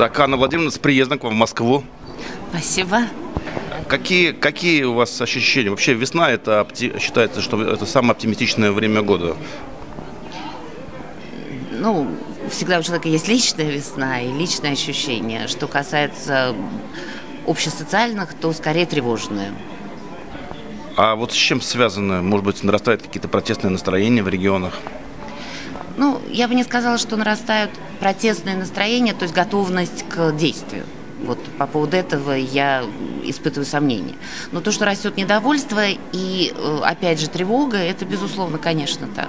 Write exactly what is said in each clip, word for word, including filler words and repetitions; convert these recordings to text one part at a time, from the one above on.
Так, Анна Владимировна, с приездом к вам в Москву. Спасибо. Какие, какие у вас ощущения? Вообще весна, это опти... считается, что это самое оптимистичное время года. Ну, всегда у человека есть личная весна и личные ощущения. Что касается общесоциальных, то скорее тревожные. А вот с чем связано? Может быть, нарастают какие-то протестные настроения в регионах? Ну, я бы не сказала, что нарастают протестные настроения, то есть готовность к действию. Вот по поводу этого я испытываю сомнения. Но то, что растет недовольство и, опять же, тревога, это, безусловно, конечно, так.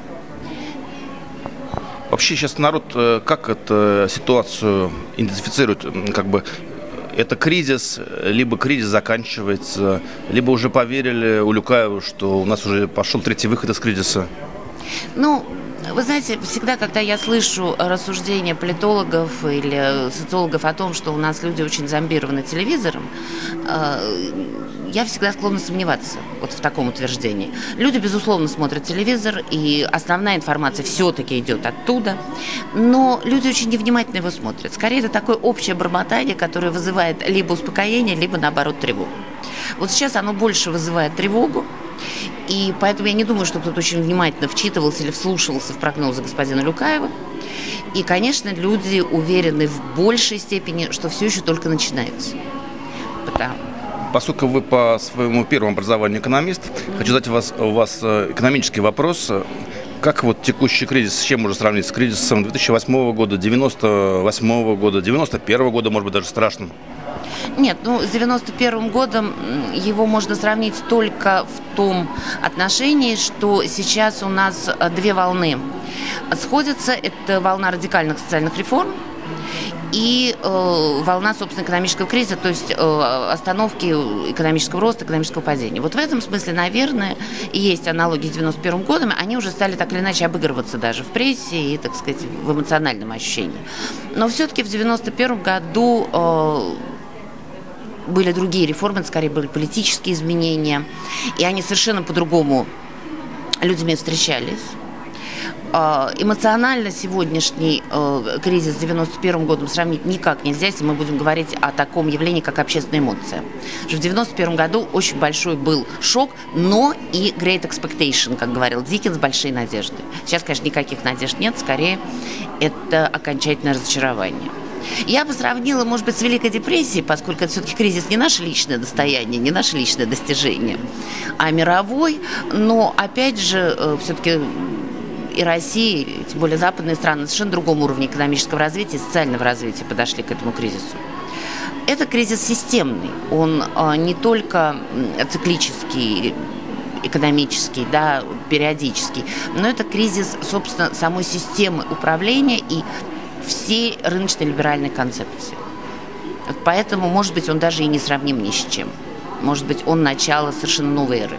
Вообще сейчас народ как эту ситуацию идентифицирует? Как бы это кризис, либо кризис заканчивается, либо уже поверили Улюкаеву, что у нас уже пошел третий выход из кризиса? Ну, вы знаете, всегда, когда я слышу рассуждения политологов или социологов о том, что у нас люди очень зомбированы телевизором, я всегда склонна сомневаться вот в таком утверждении. Люди, безусловно, смотрят телевизор, и основная информация все-таки идет оттуда, но люди очень невнимательно его смотрят. Скорее, это такое общее бормотание, которое вызывает либо успокоение, либо, наоборот, тревогу. Вот сейчас оно больше вызывает тревогу, и поэтому я не думаю, что кто-то очень внимательно вчитывался или вслушивался в прогнозы господина Улюкаева. И, конечно, люди уверены в большей степени, что все еще только начинается. Потому... Поскольку вы по своему первому образованию экономист, хочу задать у вас, у вас экономический вопрос. Как вот текущий кризис, с чем можно сравнить? С кризисом две тысячи восьмого года, девяносто восьмого года, девяносто первого года, может быть, даже страшным? Нет, ну, с девяносто первым годом его можно сравнить только в том отношении, что сейчас у нас две волны сходятся. Это волна радикальных социальных реформ и э, волна, собственно, экономического кризиса, то есть э, остановки экономического роста, экономического падения. Вот в этом смысле, наверное, и есть аналогии с девяносто первым годом. Они уже стали так или иначе обыгрываться даже в прессе и, так сказать, в эмоциональном ощущении. Но все-таки в девяносто первом году э, были другие реформы, скорее были политические изменения, и они совершенно по-другому людьми встречались. Эмоционально сегодняшний э, кризис с девяносто первым годом сравнить никак нельзя, если мы будем говорить о таком явлении, как общественная эмоция. В девяносто первом году очень большой был шок, но и great expectation, как говорил Диккенс, большие надежды. Сейчас, конечно, никаких надежд нет, скорее это окончательное разочарование. Я бы сравнила, может быть, с Великой депрессией, поскольку это все-таки кризис не наше личное достояние, не наше личное достижение, а мировой, но, опять же, все-таки и Россия, и тем более западные страны, на совершенно другом уровне экономического развития и социального развития подошли к этому кризису. Это кризис системный, он а, не только циклический, экономический, да, периодический, но это кризис, собственно, самой системы управления и всей рыночной либеральной концепции. Поэтому, может быть, он даже и не сравним ни с чем. Может быть, он начало совершенно новой эры.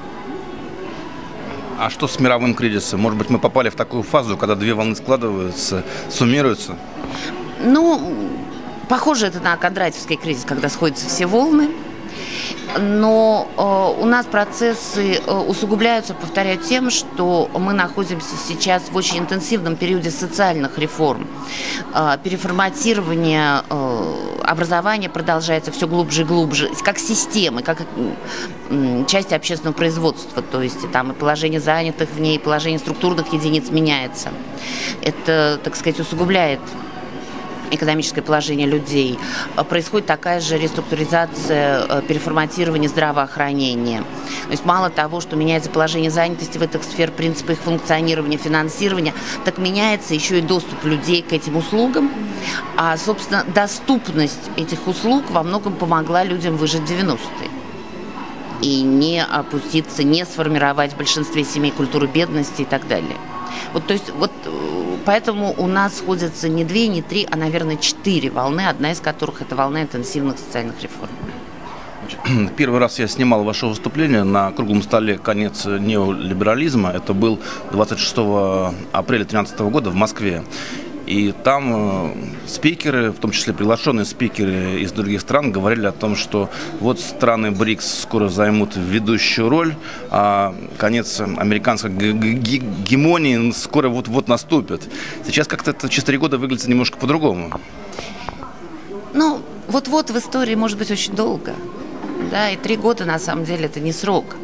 А что с мировым кризисом? Может быть, мы попали в такую фазу, когда две волны складываются, суммируются? Ну, похоже это на кондратьевский кризис, когда сходятся все волны. Но э, у нас процессы э, усугубляются, повторяю, тем, что мы находимся сейчас в очень интенсивном периоде социальных реформ. Э, переформатирование э, образования продолжается все глубже и глубже, как системы, как э, часть общественного производства. То есть там и положение занятых в ней, и положение структурных единиц меняется. Это, так сказать, усугубляет экономическое положение людей. Происходит такая же реструктуризация, переформатирование здравоохранения. То есть мало того, что меняется положение занятости в этих сфер, принципы их функционирования, финансирования, так меняется еще и доступ людей к этим услугам. А, собственно, доступность этих услуг во многом помогла людям выжить в девяностые. И не опуститься, не сформировать в большинстве семей культуру бедности и так далее. Вот, то есть, вот поэтому у нас сходятся не две, не три, а, наверное, четыре волны, одна из которых – это волна интенсивных социальных реформ. Первый раз я снимал ваше выступление на круглом столе «Конец неолиберализма». Это был двадцать шестого апреля две тысячи тринадцатого года в Москве. И там спикеры, в том числе приглашенные спикеры из других стран, говорили о том, что вот страны БРИКС скоро займут ведущую роль, а конец американской гегемонии скоро вот-вот наступит. Сейчас как-то это через три года выглядит немножко по-другому. Ну, вот-вот в истории может быть очень долго. Да, и три года, на самом деле, это не срок.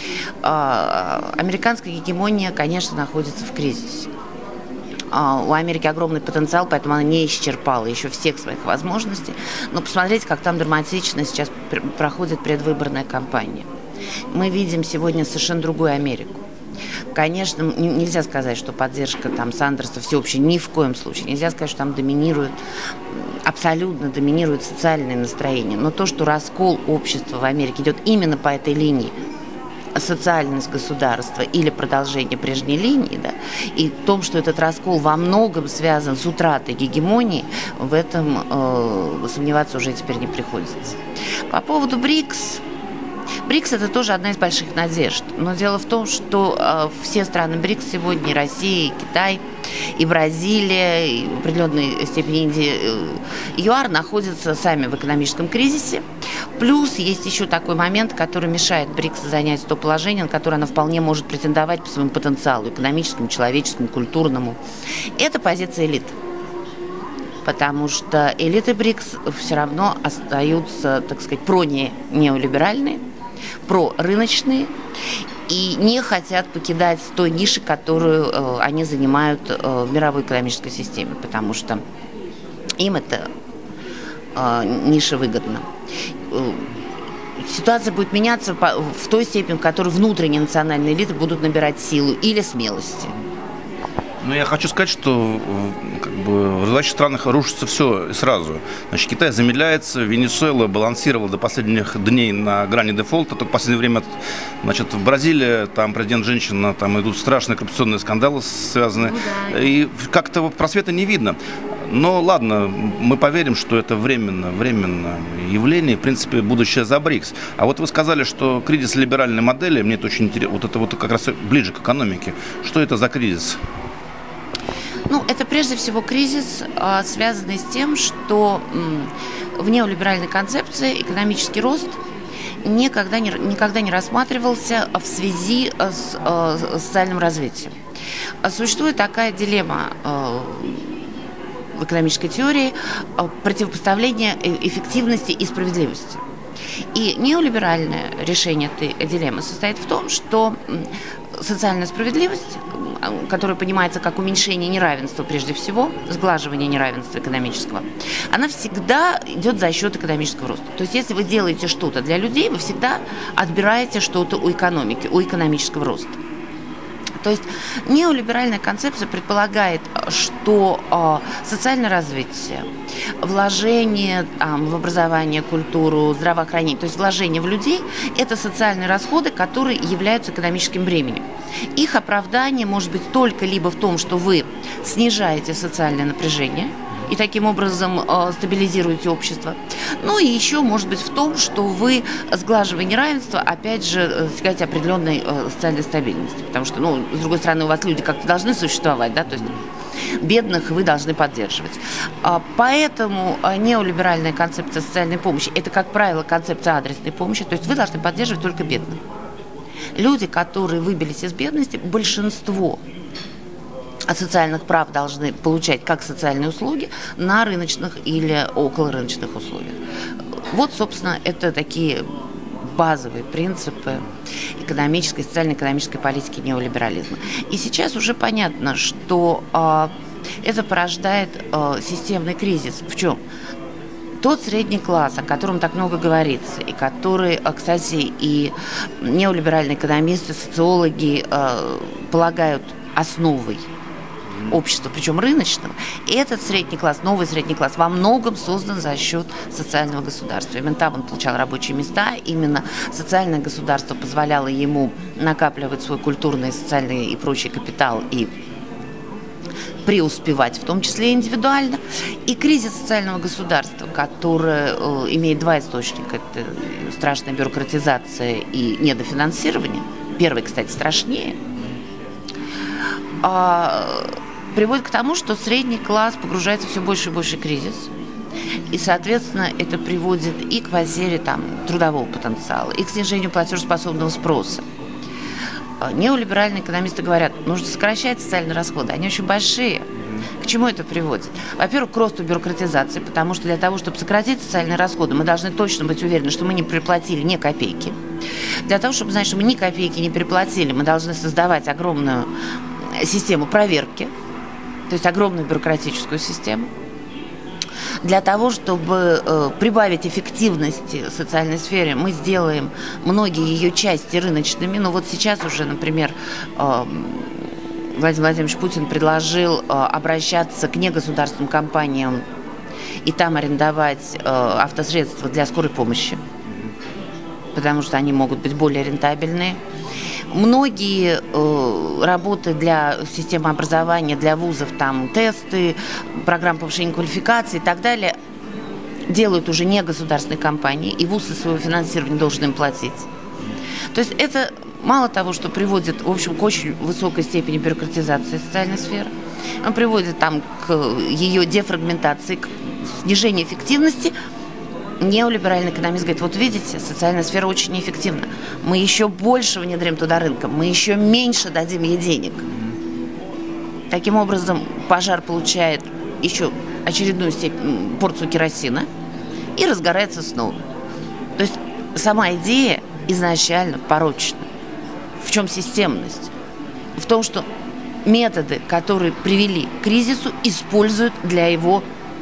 А, американская гегемония, конечно, находится в кризисе. А, у Америки огромный потенциал, поэтому она не исчерпала еще всех своих возможностей. Но посмотрите, как там драматично сейчас пр- проходит предвыборная кампания. Мы видим сегодня совершенно другую Америку. Конечно, нельзя сказать, что поддержка там Сандерса всеобщая, ни в коем случае. Нельзя сказать, что там доминирует, абсолютно доминирует социальное настроение. Но то, что раскол общества в Америке идет именно по этой линии, социальность государства или продолжение прежней линии, да, и в том, что этот раскол во многом связан с утратой гегемонии, в этом э, сомневаться уже теперь не приходится. По поводу БРИКС. БРИКС – это тоже одна из больших надежд. Но дело в том, что э, все страны БРИКС сегодня, и Россия, и Китай, и Бразилия, и в определенной степени Индия, э, ЮАР находятся сами в экономическом кризисе. Плюс есть еще такой момент, который мешает БРИКС занять то положение, на которое она вполне может претендовать по своему потенциалу – экономическому, человеческому, культурному. Это позиция элит. Потому что элиты БРИКС все равно остаются, так сказать, про-неолиберальные, прорыночные и не хотят покидать той ниши, которую э, они занимают э, в мировой экономической системе, потому что им эта э, ниша выгодна. Ситуация будет меняться в той степени, в которой внутренние национальные элиты будут набирать силу или смелости. Ну, я хочу сказать, что как бы, в развивающих странах рушится все сразу. Значит, Китай замедляется, Венесуэла балансировала до последних дней на грани дефолта. Только в последнее время, значит, в Бразилии, там президент женщина, там идут страшные коррупционные скандалы связаны. Ну, да. И как-то просвета не видно. Но ладно, мы поверим, что это временно, временное явление, в принципе, будущее за БРИКС. А вот вы сказали, что кризис либеральной модели, мне это очень интересно, вот это вот как раз ближе к экономике. Что это за кризис? Ну, это прежде всего кризис, связанный с тем, что в неолиберальной концепции экономический рост никогда не, никогда не рассматривался в связи с, с социальным развитием. Существует такая дилемма в экономической теории противопоставления эффективности и справедливости. И неолиберальное решение этой дилеммы состоит в том, что социальная справедливость, которая понимается как уменьшение неравенства прежде всего, сглаживание неравенства экономического, она всегда идет за счет экономического роста. То есть если вы делаете что-то для людей, вы всегда отбираете что-то у экономики, у экономического роста. То есть неолиберальная концепция предполагает, что э, социальное развитие, вложение э, в образование, культуру, здравоохранение, то есть вложение в людей – это социальные расходы, которые являются экономическим бременем. Их оправдание может быть только либо в том, что вы снижаете социальное напряжение, и таким образом э, стабилизируете общество. Ну и еще может быть в том, что вы, сглаживая неравенство, опять же, достигаете определенной э, социальной стабильности. Потому что, ну, с другой стороны, у вас люди как-то должны существовать, да, то есть бедных вы должны поддерживать. А, поэтому неолиберальная концепция социальной помощи – это, как правило, концепция адресной помощи, то есть вы должны поддерживать только бедных. Люди, которые выбились из бедности, большинство социальных прав должны получать как социальные услуги на рыночных или околорыночных условиях. Вот, собственно, это такие базовые принципы экономической, социально-экономической политики неолиберализма. И сейчас уже понятно, что э, это порождает э, системный кризис. В чем? Тот средний класс, о котором так много говорится, и который, кстати, и неолиберальные экономисты, социологи э, полагают основой общества, причем рыночного, и этот средний класс, новый средний класс, во многом создан за счет социального государства. Именно там он получал рабочие места, именно социальное государство позволяло ему накапливать свой культурный, социальный и прочий капитал и преуспевать, в том числе индивидуально. И кризис социального государства, который э, имеет два источника, это страшная бюрократизация и недофинансирование. Первый, кстати, страшнее. А, приводит к тому, что средний класс погружается в все больше и больше кризис. И, соответственно, это приводит и к потере там, трудового потенциала, и к снижению платежеспособного спроса. Неолиберальные экономисты говорят, нужно сокращать социальные расходы, они очень большие. К чему это приводит? Во-первых, к росту бюрократизации, потому что для того, чтобы сократить социальные расходы, мы должны точно быть уверены, что мы не переплатили ни копейки. Для того, чтобы знать, что мы ни копейки не переплатили, мы должны создавать огромную систему проверки, то есть огромную бюрократическую систему. Для того, чтобы э, прибавить эффективности в социальной сфере, мы сделаем многие ее части рыночными. Ну вот сейчас уже, например, э, Владимир Владимирович Путин предложил э, обращаться к негосударственным компаниям и там арендовать э, автосредства для скорой помощи, потому что они могут быть более рентабельные. Многие э, работы для системы образования, для вузов, там тесты, программы повышения квалификации и так далее, делают уже не государственные компании, и вуз из своего финансирования должен им платить. То есть это мало того, что приводит, в общем, к очень высокой степени бюрократизации социальной сферы, он приводит там к ее дефрагментации, к снижению эффективности. Неолиберальный экономист говорит, вот видите, социальная сфера очень неэффективна. Мы еще больше внедрим туда рынка, мы еще меньше дадим ей денег. Таким образом, пожар получает еще очередную степень, порцию керосина и разгорается снова. То есть сама идея изначально порочна. В чем системность? В том, что методы, которые привели к кризису, используют для его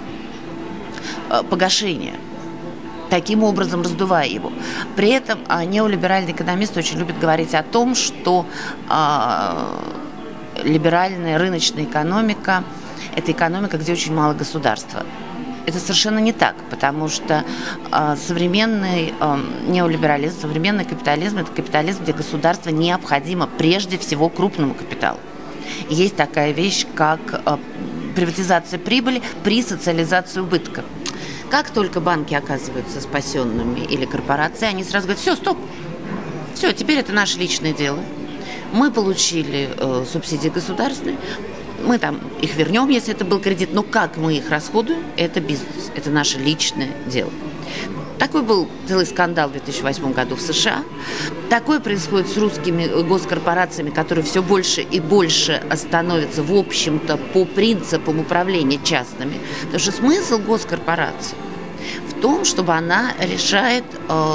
э, погашения, таким образом раздувая его. При этом а, неолиберальный экономист очень любит говорить о том, что а, либеральная рыночная экономика – это экономика, где очень мало государства. Это совершенно не так, потому что а, современный а, неолиберализм, современный капитализм – это капитализм, где государство необходимо прежде всего крупному капиталу. И есть такая вещь, как а, приватизация прибыли при социализации убытка. Как только банки оказываются спасенными или корпорации, они сразу говорят, все, стоп, все, теперь это наше личное дело. Мы получили э, субсидии государственные, мы там их вернем, если это был кредит, но как мы их расходуем, это бизнес, это наше личное дело. Такой был целый скандал в две тысячи восьмом году в США. Такое происходит с русскими госкорпорациями, которые все больше и больше становятся, в общем-то, по принципам управления частными. Потому что смысл госкорпорации в том, чтобы она решает э,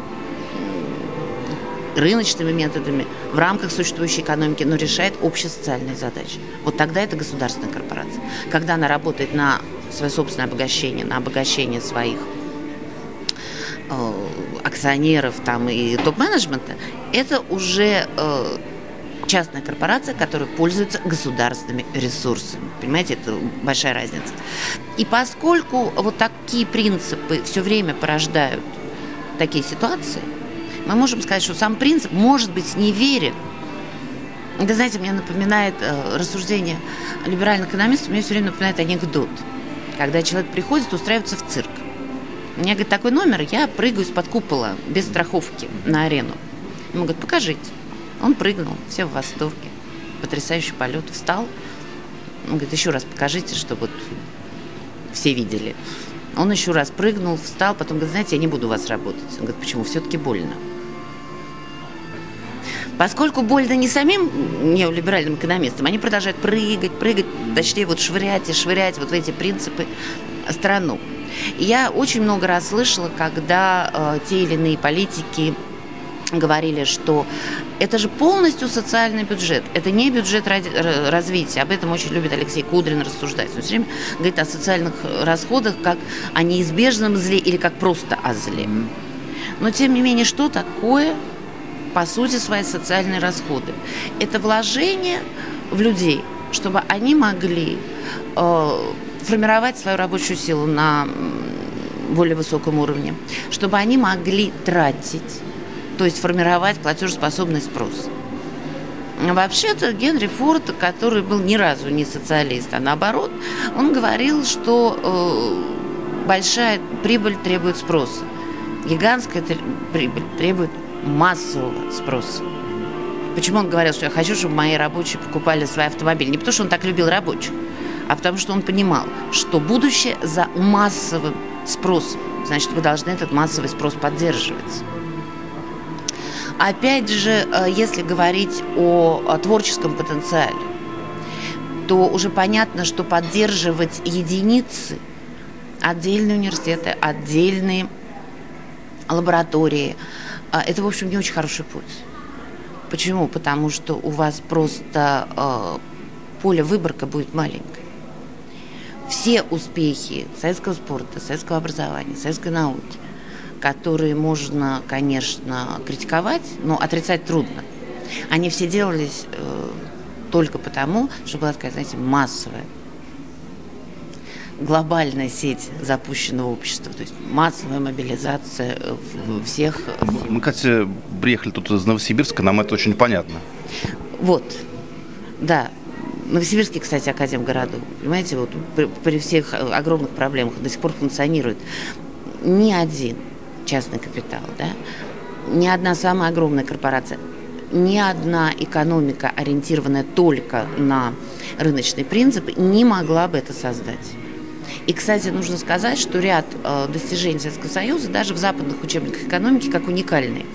рыночными методами в рамках существующей экономики, но решает общесоциальные задачи. Вот тогда это государственная корпорация. Когда она работает на свое собственное обогащение, на обогащение своих акционеров там, и топ-менеджмента, это уже э, частная корпорация, которая пользуется государственными ресурсами. Понимаете, это большая разница. И поскольку вот такие принципы все время порождают такие ситуации, мы можем сказать, что сам принцип может быть неверен. Это, знаете, мне напоминает э, рассуждение либеральных экономистов, мне все время напоминает анекдот. Когда человек приходит, устраивается в цирк. У меня, говорит, такой номер, я прыгаю из-под купола без страховки на арену. Ему говорят, покажите. Он прыгнул, все в восторге. Потрясающий полет, встал. Он говорит, еще раз покажите, чтобы вот все видели. Он еще раз прыгнул, встал, потом говорит, знаете, я не буду у вас работать. Он говорит, почему? Все-таки больно. Поскольку больно не самим неолиберальным экономистам, они продолжают прыгать, прыгать, точнее вот швырять и швырять вот в эти принципы страну. И я очень много раз слышала, когда э, те или иные политики говорили, что это же полностью социальный бюджет, это не бюджет ради, развития. Об этом очень любит Алексей Кудрин рассуждать. Он все время говорит о социальных расходах как о неизбежном зле или как просто о зле. Но тем не менее, что такое, по сути, свои социальные расходы? Это вложение в людей, чтобы они могли э, формировать свою рабочую силу на более высоком уровне, чтобы они могли тратить, то есть формировать платежеспособный спрос. Вообще-то Генри Форд, который был ни разу не социалист, а наоборот, он говорил, что э, большая прибыль требует спроса, гигантская прибыль требует массового спроса. Почему он говорил, что я хочу, чтобы мои рабочие покупали свои автомобили? Не потому, что он так любил рабочих, а потому что он понимал, что будущее за массовым спросом. Значит, вы должны этот массовый спрос поддерживать. Опять же, если говорить о, о творческом потенциале, то уже понятно, что поддерживать единицы, отдельные университеты, отдельные лаборатории, это, в общем, не очень хороший путь. Почему? Потому что у вас просто э, поле выборка будет маленькое. Все успехи советского спорта, советского образования, советской науки, которые можно, конечно, критиковать, но отрицать трудно, они все делались э, только потому, что была такая, знаете, массовая, глобальная сеть запущенного общества, то есть массовая мобилизация всех. Мы, кстати, приехали тут из Новосибирска, нам это очень понятно. Вот, да. Новосибирский, кстати, академгородок, понимаете, вот при, при всех огромных проблемах до сих пор функционирует ни один частный капитал, да, ни одна самая огромная корпорация, ни одна экономика, ориентированная только на рыночные принципы, не могла бы это создать. И, кстати, нужно сказать, что ряд э, достижений Советского Союза даже в западных учебниках экономики как уникальные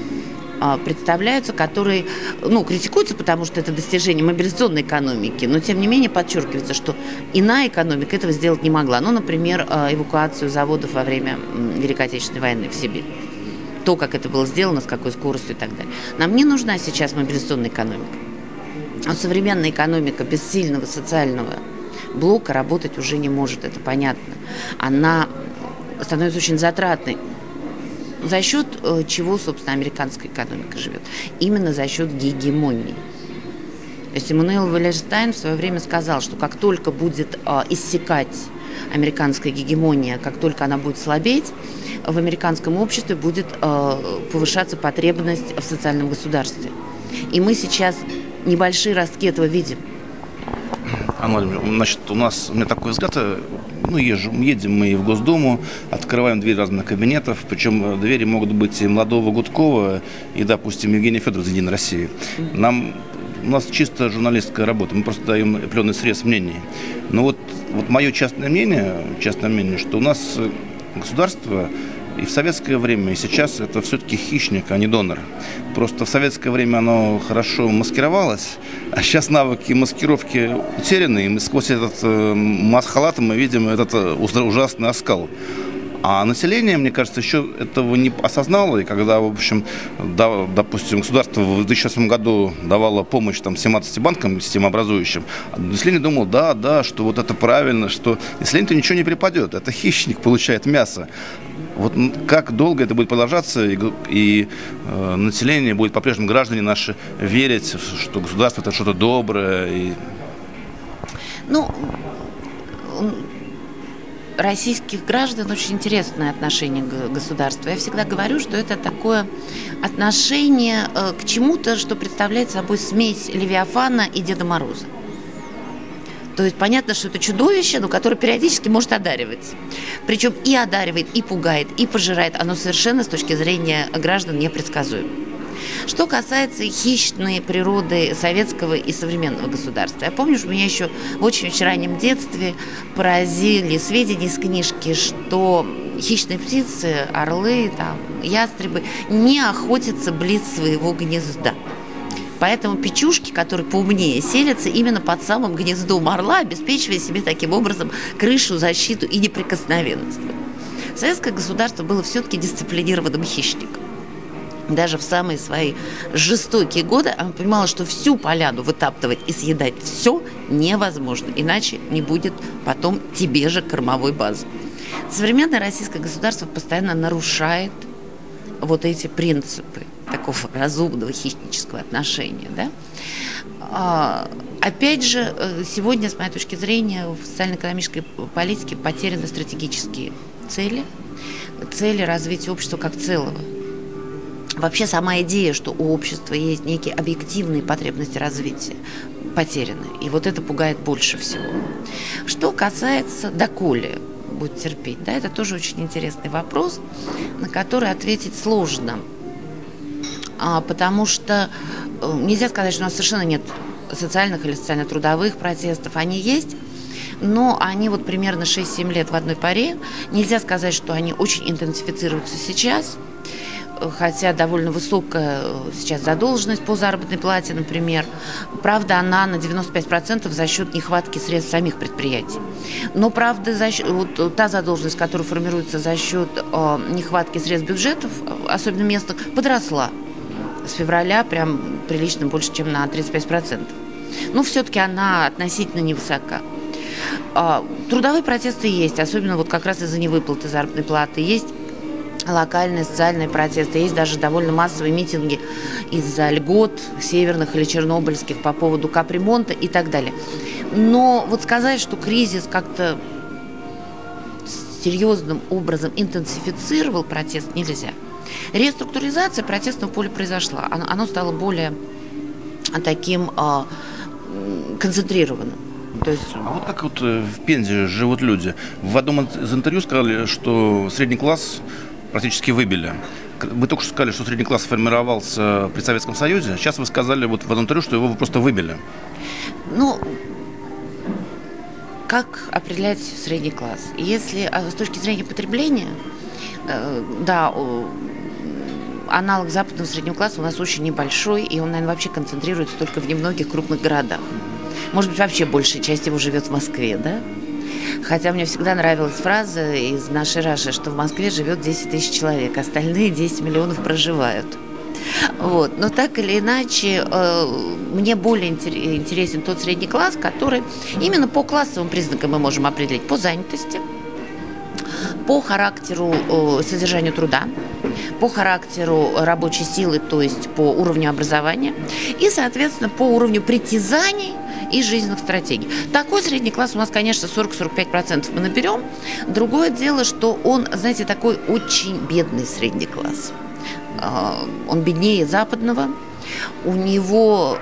э, представляются, которые, ну, критикуются, потому что это достижение мобилизационной экономики, но, тем не менее, подчеркивается, что иная экономика этого сделать не могла. Ну, например, э, эвакуацию заводов во время э, Великой Отечественной войны в Сибирь. То, как это было сделано, с какой скоростью и так далее. Нам не нужна сейчас мобилизационная экономика. А современная экономика без сильного социального блока работать уже не может, это понятно. Она становится очень затратной. За счет э, чего, собственно, американская экономика живет? Именно за счет гегемонии. То есть Эммануэл Валlerstein в свое время сказал, что как только будет э, иссякать американская гегемония, как только она будет слабеть, в американском обществе будет э, повышаться потребность в социальном государстве. И мы сейчас небольшие ростки этого видим. Анна Владимировна, значит, у нас, у меня такой взгляд, ну, езжим, едем мы в Госдуму, открываем двери разных кабинетов, причем двери могут быть и молодого Гудкова, и, допустим, Евгения Федорова из «Единой России». Нам, у нас чисто журналистская работа, мы просто даем определенный срез мнений. Но вот, вот мое частное мнение, частное мнение, что у нас государство и в советское время, и сейчас это все-таки хищник, а не донор. Просто в советское время оно хорошо маскировалось, а сейчас навыки маскировки утеряны, и мы сквозь этот э, маск-халат мы видим этот э, ужасный оскал. А население, мне кажется, еще этого не осознало, и когда, в общем, да, допустим, государство в две тысячи восьмом году давало помощь там, семнадцати банкам системообразующим, население думало, да, да, что вот это правильно, что населению ничего не припадет, это хищник получает мясо. Вот как долго это будет продолжаться, и, и э, население будет по-прежнему, граждане наши, верить, что государство это что-то доброе. И... Ну, российских граждан очень интересное отношение к государству. Я всегда говорю, что это такое отношение к чему-то, что представляет собой смесь Левиафана и Деда Мороза. То есть понятно, что это чудовище, но которое периодически может одаривать. Причем и одаривает, и пугает, и пожирает. Оно совершенно с точки зрения граждан непредсказуемо. Что касается хищной природы советского и современного государства. Я помню, что меня еще в очень-очень раннем детстве поразили сведения из книжки, что хищные птицы, орлы, там, ястребы не охотятся близ своего гнезда. Поэтому печушки, которые поумнее, селятся именно под самым гнездом орла, обеспечивая себе таким образом крышу, защиту и неприкосновенность. Советское государство было все-таки дисциплинированным хищником. Даже в самые свои жестокие годы она понимала, что всю поляну вытаптывать и съедать все невозможно, иначе не будет потом тебе же кормовой базы. Современное российское государство постоянно нарушает вот эти принципы такого разумного хищнического отношения. Да? А, опять же, сегодня, с моей точки зрения, в социально-экономической политике потеряны стратегические цели, цели развития общества как целого. Вообще сама идея, что у общества есть некие объективные потребности развития, потеряна. И вот это пугает больше всего. Что касается доколе будет терпеть, да, это тоже очень интересный вопрос, на который ответить сложно. А, потому что нельзя сказать, что у нас совершенно нет социальных или социально-трудовых протестов. Они есть, но они вот примерно шесть-семь лет в одной паре. Нельзя сказать, что они очень интенсифицируются сейчас. хотя довольно высокая сейчас задолженность по заработной плате, например. Правда, она на девяносто пять процентов за счет нехватки средств самих предприятий. Но, правда, за счет, вот, та задолженность, которая формируется за счет э, нехватки средств бюджетов, особенно местных, подросла с февраля прям прилично больше, чем на тридцать пять процентов. Но все-таки она относительно невысока. Трудовые протесты есть, особенно вот как раз из-за невыплаты заработной платы. Есть локальные социальные протесты, есть даже довольно массовые митинги из-за льгот северных или чернобыльских по поводу капремонта и так далее. Но вот сказать, что кризис как-то серьезным образом интенсифицировал протест, нельзя. Реструктуризация протестного поля произошла, оно, оно стало более таким а, концентрированным. То есть... А вот как вот в Пензе живут люди? В одном из интервью сказали, что средний класс практически выбили. Вы только что сказали, что средний класс формировался при Советском Союзе. Сейчас вы сказали вот в одном интервью, что его вы просто выбили. Ну, как определять средний класс? Если с точки зрения потребления, да, аналог западного среднего класса у нас очень небольшой, и он, наверное, вообще концентрируется только в немногих крупных городах. Может быть, вообще большая часть его живет в Москве, да? Хотя мне всегда нравилась фраза из нашей Раши, что в Москве живет десять тысяч человек, остальные десять миллионов проживают. Вот. Но так или иначе, мне более интересен тот средний класс, который именно по классовым признакам мы можем определить: по занятости, по характеру содержанию труда, по характеру рабочей силы, то есть по уровню образования и, соответственно, по уровню притязаний и жизненных стратегий. Такой средний класс у нас, конечно, сорок-сорок пять процентов мы наберем. Другое дело, что он, знаете, такой очень бедный средний класс. Он беднее западного, у него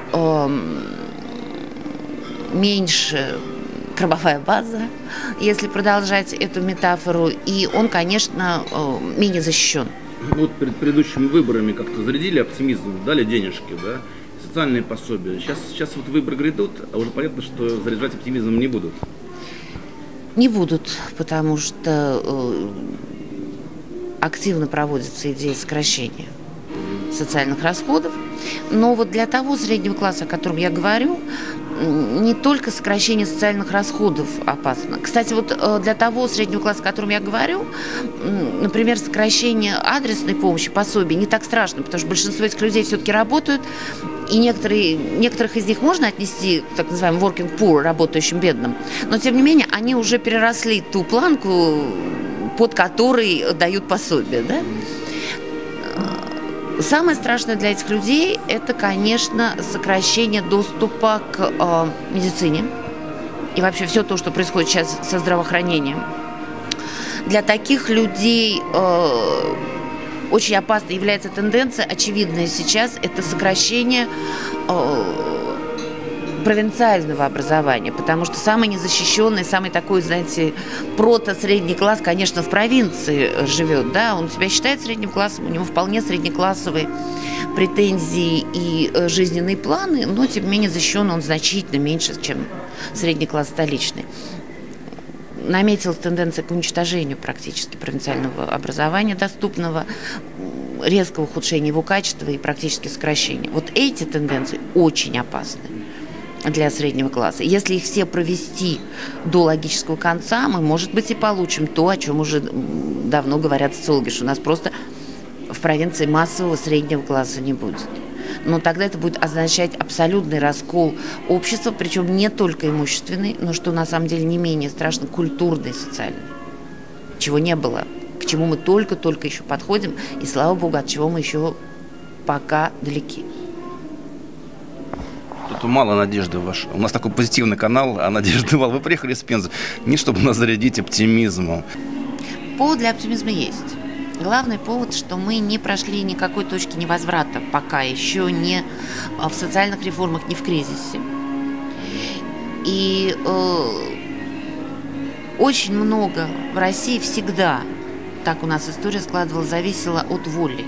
меньше кормовая база, если продолжать эту метафору, и он, конечно, менее защищен. Вот перед предыдущими выборами как-то зарядили оптимизм, дали денежки, да, социальные пособия. Сейчас, сейчас вот выборы грядут, а уже понятно, что заряжать оптимизмом не будут. Не будут, потому что активно проводится идея сокращения социальных расходов. Но вот для того среднего класса, о котором я говорю, не только сокращение социальных расходов опасно. Кстати, вот для того среднего класса, о котором я говорю, например, сокращение адресной помощи, пособий не так страшно, потому что большинство этих людей все-таки работают, и некоторые, некоторых из них можно отнести к так называемым working poor, работающим бедным, но тем не менее они уже переросли ту планку, под которой дают пособие, да? Самое страшное для этих людей – это, конечно, сокращение доступа к э, медицине и вообще все то, что происходит сейчас со здравоохранением. Для таких людей э, очень опасной является тенденция, очевидная сейчас, это сокращение э, провинциального образования, потому что самый незащищенный, самый такой, знаете, прото-средний класс, конечно, в провинции живет, да, он себя считает средним классом, у него вполне среднеклассовые претензии и жизненные планы, но, тем не менее, защищен он значительно меньше, чем средний класс столичный. Наметилась тенденция к уничтожению практически провинциального образования доступного, резкого ухудшения его качества и практически сокращения. Вот эти тенденции очень опасны для среднего класса. Если их все провести до логического конца, мы, может быть, и получим то, о чем уже давно говорят социологи, что у нас просто в провинции массового среднего класса не будет. Но тогда это будет означать абсолютный раскол общества, причем не только имущественный, но, что на самом деле не менее страшно, культурный и социальный, чего не было, к чему мы только-только еще подходим, и, слава богу, от чего мы еще пока далеки. Тут мало надежды ваш. У нас такой позитивный канал, а надежды мало. Вы приехали из Пензы не чтобы нас зарядить оптимизмом. Повод для оптимизма есть. Главный повод, что мы не прошли никакой точки невозврата, пока еще не в социальных реформах, не в кризисе. И э, очень много в России всегда, так у нас история складывалась, зависело от воли.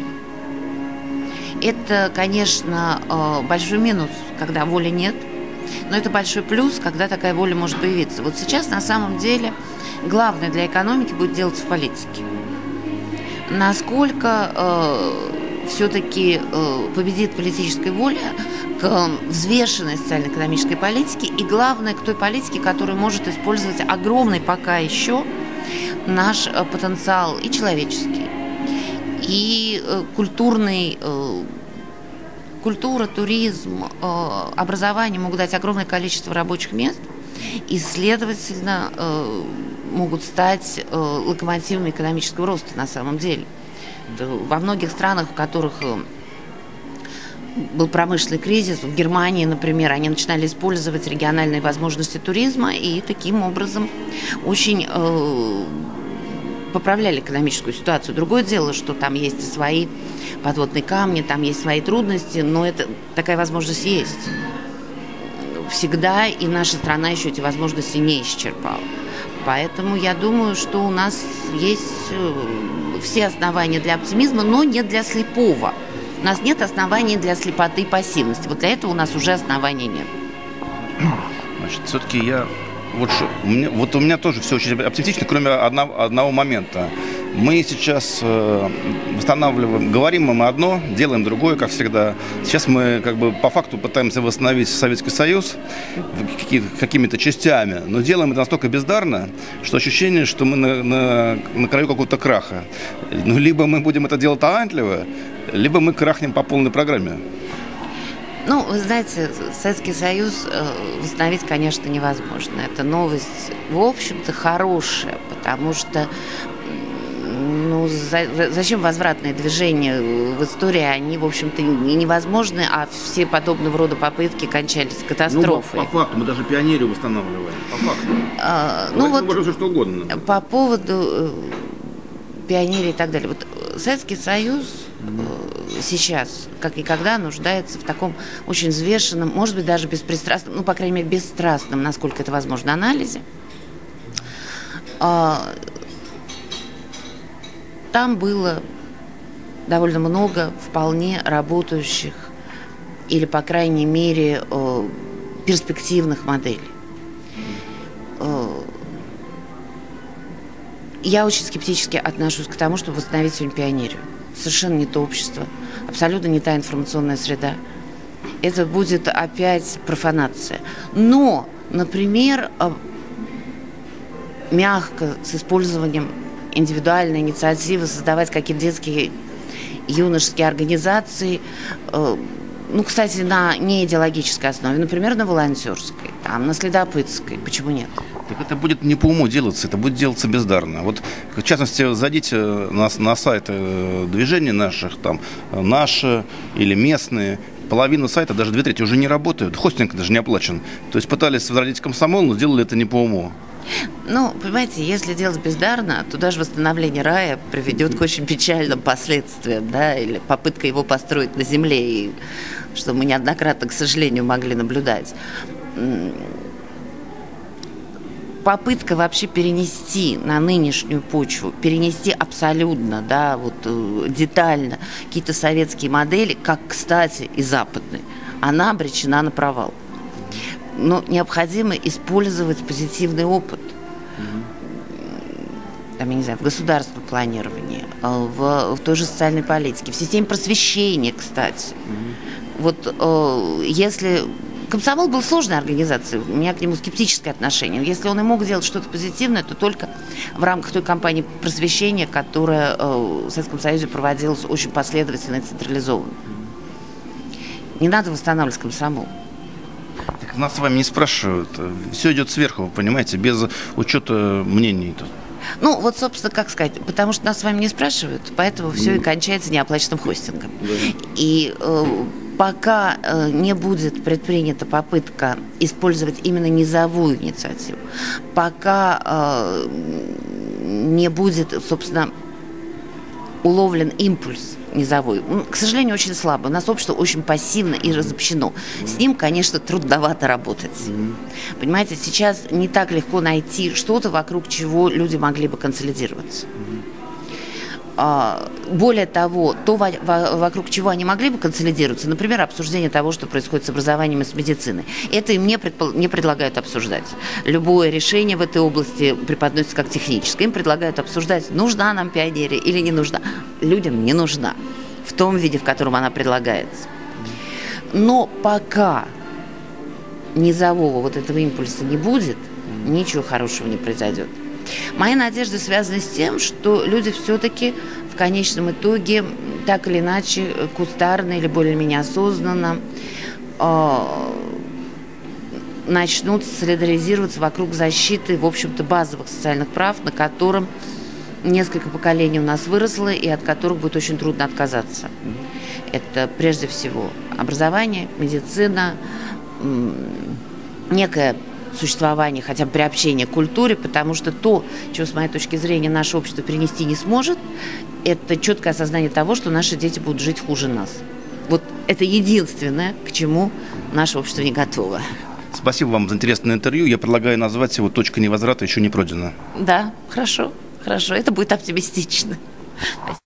Это, конечно, большой минус, когда воли нет, но это большой плюс, когда такая воля может появиться. Вот сейчас, на самом деле, главное для экономики будет делаться в политике. Насколько все-таки э, победит политическая воля к взвешенной социально-экономической политике и, главное, к той политике, которая может использовать огромный пока еще наш э, потенциал и человеческий, и э, культурный. Э, культура, туризм, э, образование могут дать огромное количество рабочих мест и, следовательно, э, могут стать э, локомотивами экономического роста на самом деле. Во многих странах, в которых был промышленный кризис, в Германии, например, они начинали использовать региональные возможности туризма и таким образом очень э, поправляли экономическую ситуацию. Другое дело, что там есть и свои подводные камни, там есть свои трудности, но это, такая возможность есть всегда, и наша страна еще эти возможности не исчерпала. Поэтому я думаю, что у нас есть все основания для оптимизма, но не для слепого. У нас нет оснований для слепоты и пассивности. Вот для этого у нас уже оснований нет. Значит, все-таки я... Вот, что, у меня, вот у меня тоже все очень оптимистично, кроме одного, одного момента. Мы сейчас э, восстанавливаем, говорим мы одно, делаем другое, как всегда. Сейчас мы как бы по факту пытаемся восстановить Советский Союз какими-то частями, но делаем это настолько бездарно, что ощущение, что мы на, на, на краю какого-то краха. Ну, либо мы будем это делать талантливо, либо мы крахнем по полной программе. Ну, вы знаете, Советский Союз восстановить, конечно, невозможно. Это новость, в общем-то, хорошая, потому что ну, за, зачем возвратные движения в истории, они, в общем-то, невозможны, а все подобного рода попытки кончались катастрофой. Ну, по факту, мы даже пионерию восстанавливаем, по факту. А, ну, вот все, что угодно. По поводу пионерии и так далее. Вот Советский Союз сейчас, как никогда, нуждается в таком очень взвешенном, может быть, даже беспристрастном, ну, по крайней мере, бесстрастном, насколько это возможно, анализе. Там было довольно много вполне работающих или, по крайней мере, перспективных моделей. Я очень скептически отношусь к тому, чтобы восстановить сегодня пионерию. Совершенно не то общество, абсолютно не та информационная среда. Это будет опять профанация. Но, например, мягко, с использованием индивидуальной инициативы, создавать какие-то детские юношеские организации, ну, кстати, на неидеологической основе, например, на волонтерской, там, на следопытской, почему нет? Так это будет не по уму делаться, это будет делаться бездарно. Вот, в частности, зайдите на, на сайты движений наших, там, наши или местные, половина сайта, даже две трети уже не работают, хостинг даже не оплачен. То есть пытались возродить комсомол, но сделали это не по уму. Ну, понимаете, если делать бездарно, то даже восстановление рая приведет к очень печальным последствиям, да, или попытка его построить на земле, и, что мы неоднократно, к сожалению, могли наблюдать. Попытка вообще перенести на нынешнюю почву, перенести абсолютно, да, вот детально какие-то советские модели, как, кстати, и западные, она обречена на провал. Но необходимо использовать позитивный опыт. Там, я не знаю, в государственном планировании, в, в той же социальной политике, в системе просвещения, кстати. Mm-hmm. Вот э, если... Комсомол был сложной организацией, у меня к нему скептическое отношение. Если он и мог делать что-то позитивное, то только в рамках той кампании просвещения, которая э, в Советском Союзе проводилась очень последовательно и централизованно. Не надо восстанавливать комсомол. Так нас с вами не спрашивают. Все идет сверху, понимаете, без учета мнений. Ну, вот, собственно, как сказать, потому что нас с вами не спрашивают, поэтому mm. все и кончается неоплаченным хостингом. Mm. И э, пока э, не будет предпринята попытка использовать именно низовую инициативу, пока э, не будет, собственно, уловлен импульс низовой, к сожалению, очень слабый. У нас общество очень пассивно и разобщено. С ним, конечно, трудновато работать. Mm-hmm. Понимаете, сейчас не так легко найти что-то, вокруг чего люди могли бы консолидироваться. Mm-hmm. А, более того, то, во- во- вокруг чего они могли бы консолидироваться, например, обсуждение того, что происходит с образованием и с медициной, это им не, предпол- не предлагают обсуждать. Любое решение в этой области преподносится как техническое. Им предлагают обсуждать, нужна нам пионерия или не нужна. Людям не нужна. в том виде, в котором она предлагается. Но пока низового вот этого импульса не будет, ничего хорошего не произойдет. Мои надежды связаны с тем, что люди все-таки в конечном итоге так или иначе кустарно или более-менее осознанно э, начнут солидаризироваться вокруг защиты, в общем-то, базовых социальных прав, на котором несколько поколений у нас выросло и от которых будет очень трудно отказаться. Это прежде всего образование, медицина, некое существование, хотя бы приобщение к культуре, потому что то, чего, с моей точки зрения, наше общество перенести не сможет, это четкое осознание того, что наши дети будут жить хуже нас. Вот это единственное, к чему наше общество не готово. Спасибо вам за интересное интервью. Я предлагаю назвать его «Точка невозврата еще не пройдена». Да, хорошо, хорошо. Это будет оптимистично. Спасибо.